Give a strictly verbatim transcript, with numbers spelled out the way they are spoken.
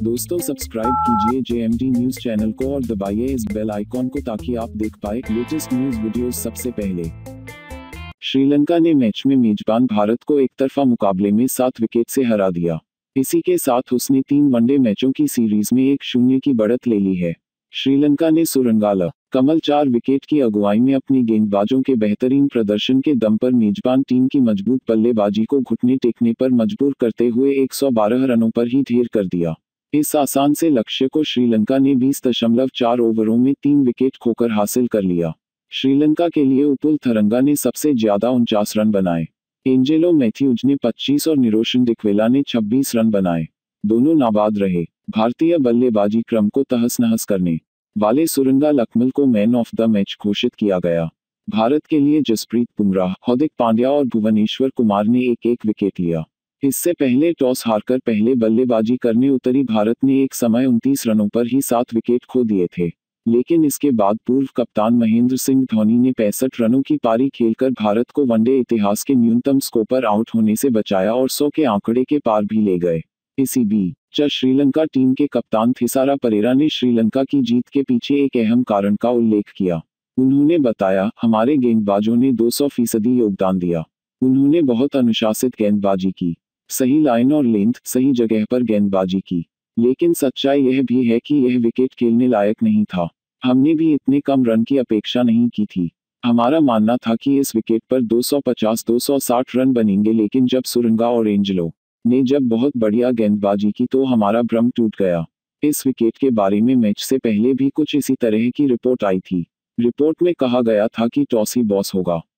दोस्तों सब्सक्राइब कीजिए JMT news channel को और दबाइए इस बेल आइकॉन को ताकि आप देख पाए लेटेस्ट न्यूज वीडियोस सबसे पहले। श्रीलंका ने मैच में मेजबान भारत को एकतरफा मुकाबले में सात विकेट से हरा दिया। इसी के साथ उसने तीन वनडे मैचों की सीरीज में एक शून्य की बढ़त ले ली है। श्रीलंका ने सुरंगाला कमल चार विकेट की अगुवाई में अपनी गेंदबाजों के बेहतरीन प्रदर्शन के दम पर मेजबान टीम की मजबूत बल्लेबाजी को घुटने टेकने पर मजबूर करते हुए एक सौ बारह रनों पर ही ढेर कर दिया। इस आसान से लक्ष्य को श्रीलंका ने बीस दशमलव चार ओवरों में तीन विकेट खोकर हासिल कर लिया। श्रीलंका के लिए उपुल थरंगा ने सबसे ज्यादा उनचास रन बनाए। एंजेलो मैथ्यूज ने पच्चीस और निरोशन डिक्वेला ने छब्बीस रन बनाए। दोनों नाबाद रहे। भारतीय बल्लेबाजी क्रम को तहस नहस करने वाले सुरंगा लकमल को मैन ऑफ द मैच घोषित किया गया। भारत के लिए जसप्रीत बुमराह, हार्दिक पांड्या और भुवनेश्वर कुमार ने एक एक विकेट लिया। इससे पहले टॉस हारकर पहले बल्लेबाजी करने उतरी भारत ने एक समय उनतीस रनों पर ही सात विकेट खो दिए थे, लेकिन इसके बाद पूर्व कप्तान महेंद्र सिंह धोनी ने पैंसठ रनों की पारी खेलकर भारत को वनडे इतिहास के न्यूनतम स्कोर पर आउट होने से बचाया और सौ के आंकड़े के पार भी ले गए। इसी बीच श्रीलंका टीम के कप्तान थिसारा परेरा ने श्रीलंका की जीत के पीछे एक अहम कारण का उल्लेख किया। उन्होंने बताया, हमारे गेंदबाजों ने दो सौ फीसदी योगदान दिया। उन्होंने बहुत अनुशासित गेंदबाजी की, सही लाइन और लेंथ, सही जगह पर गेंदबाजी की। लेकिन सच्चाई यह भी है कि यह विकेट खेलने लायक नहीं था। हमने भी इतने कम रन की अपेक्षा नहीं की थी। हमारा मानना था कि इस विकेट पर दो सौ पचास दो सौ साठ रन बनेंगे, लेकिन जब सुरंगा और एंजेलो ने जब बहुत बढ़िया गेंदबाजी की तो हमारा भ्रम टूट गया। इस विकेट के बारे में मैच से पहले भी कुछ इसी तरह की रिपोर्ट आई थी। रिपोर्ट में कहा गया था कि टॉस ही बॉस होगा।